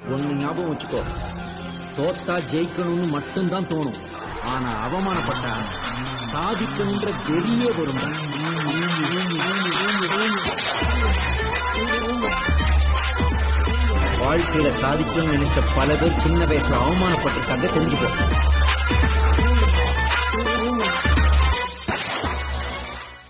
ஒன்னு ஞாபகம் வச்சுக்கோ, தோத்தா ஜெயிக்கணும்னு மட்டும்தான் தோணும். ஆனா அவமானப்பட்டா சாதிக்கணுன்ற வெறியே வரும். வாழ்க்கையில சாதிக்கணும்னு நினைச்ச பல பேர் சின்ன வயசுல அவமானப்பட்டிருக்காங்க, தெரிஞ்சுக்கோ.